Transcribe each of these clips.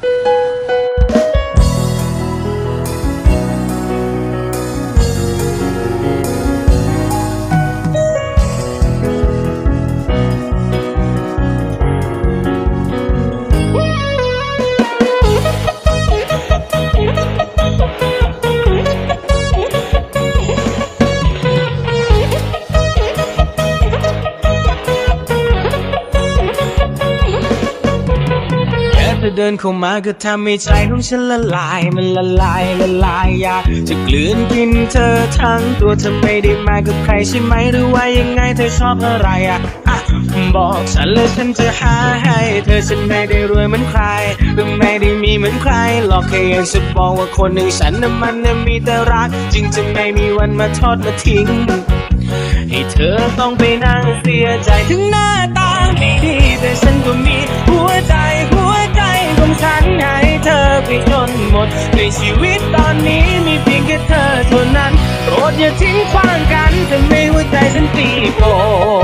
เดินเข้ามาก็ทำให้ใจของฉันละลายมันละลายอยากจะกลืนกินเธอทั้งตัวเธอไม่ได้มากับใครใช่ไหมหรือว่ายังไงเธอชอบอะไรบอกฉันเลยฉันจะหาให้เธอฉันไม่ได้รวยเหมือนใครหรือไม่ได้มีเหมือนใครหรอกแค่อยากจะบอกว่าคนหนึ่งฉันน่ะมันน่ะมีแต่รักจริงจะไม่มีวันมาทอดมาทิ้งให้เธอต้องไปนั่งเสียใจถึงหน้าตาไม่ดีแต่ฉันก็มีหัวใจของฉันให้เธอไปจนหมดในชีวิตตอนนี้มีเพียงแค่เธอเท่านั้นโปรดอย่าทิ้งขว้างกันทำให้หัวใจฉันตีโผล่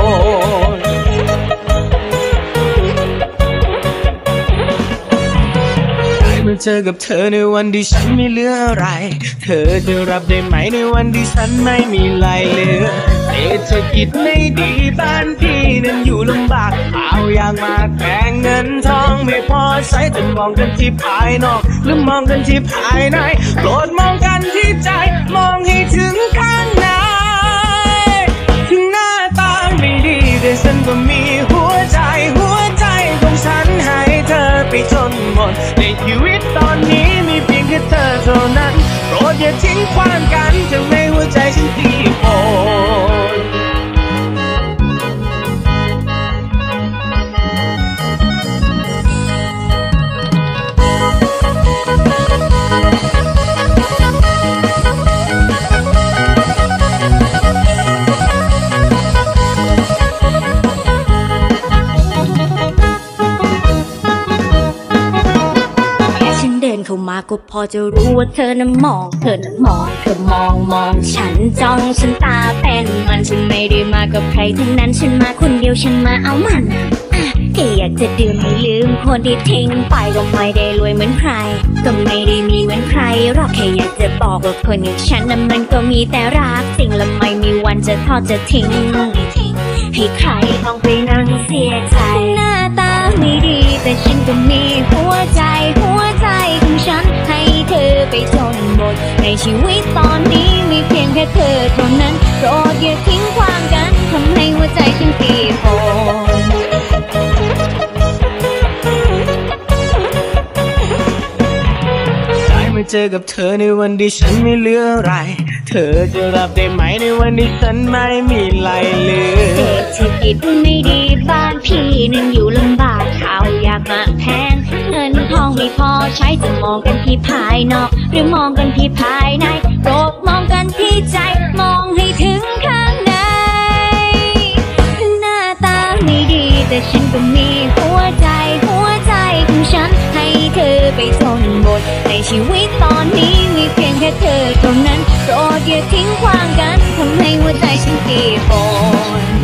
เมื่อเจอกับเธอในวันที่ฉันไม่เหลืออะไรเธอจะรับได้ไหมในวันที่ฉันไม่มีอะไรเหลือเศรษฐกิจไม่ดีบ้านพี่นั้นอยู่ลำบากเอาอย่างมากแพงเงินทองไม่พอใช้แต่มองกันที่ภายนอกหรือมองกันที่ภายในโปรดมองกันที่ใจมองให้ถึงข้างในถึงหน้าตาไม่ดีแต่ฉันก็มีหัวใจของฉันให้เธอไปจนหมดในชีวิตตอนนี้มีเพียงแค่เธอเท่านั้นโปรดอย่าทิ้งขว้างกันทำให้หัวใจฉันตีโผล่เข้ามาก็พอจะรู้ว่าเธอนั้นมองเธอมองฉันจ้องฉันตาเป็นมันฉันไม่ได้มากับใครทั้งนั้นฉันมาคนเดียวฉันมาเอามันแค่อยากจะดื่มให้ลืมคนที่ทิ้งไปก็ไม่ได้รวยเหมือนใครก็ไม่ได้มีเหมือนใครหรอกแค่อยากจะบอกว่าคนอย่างฉันนั้นมันก็มีแต่รักจริงและไม่มีวันจะทอดจะทิ้งให้ใครต้องไปนั่งเสียใจหน้าตาไม่ดีแต่ฉันก็มีหัวใจของฉันให้เธอไปจนหมดในชีวิตตอนนี้มีเพียงแค่เธอเท่านั้นโปรดอย่าทิ้งขว้างกันทำให้หัวใจฉันตีโผล่มาเจอกับเธอในวันที่ฉันไม่เหลืออะไรเธอจะรับได้ไหมในวันที่ฉันไม่มีอะไรเหลือเศรษฐกิจไม่ดีบ้านพี่นั้นอยู่ลำบากข้าวยากมากแพงเงินทองไม่พอใช้จะมองกันที่ภายนอกหรือมองกันที่ภายในโปรดมองกันที่ใจมองให้ถึงข้างในหน้าตาไม่ดีแต่ฉันก็มีหัวใจของฉันให้เธอไปจนหมดในชีวิตตอนนี้มีเพียงแค่เธอเท่านั้นโปรดอย่าทิ้งขว้างกันทำให้หัวใจฉันตีโผล่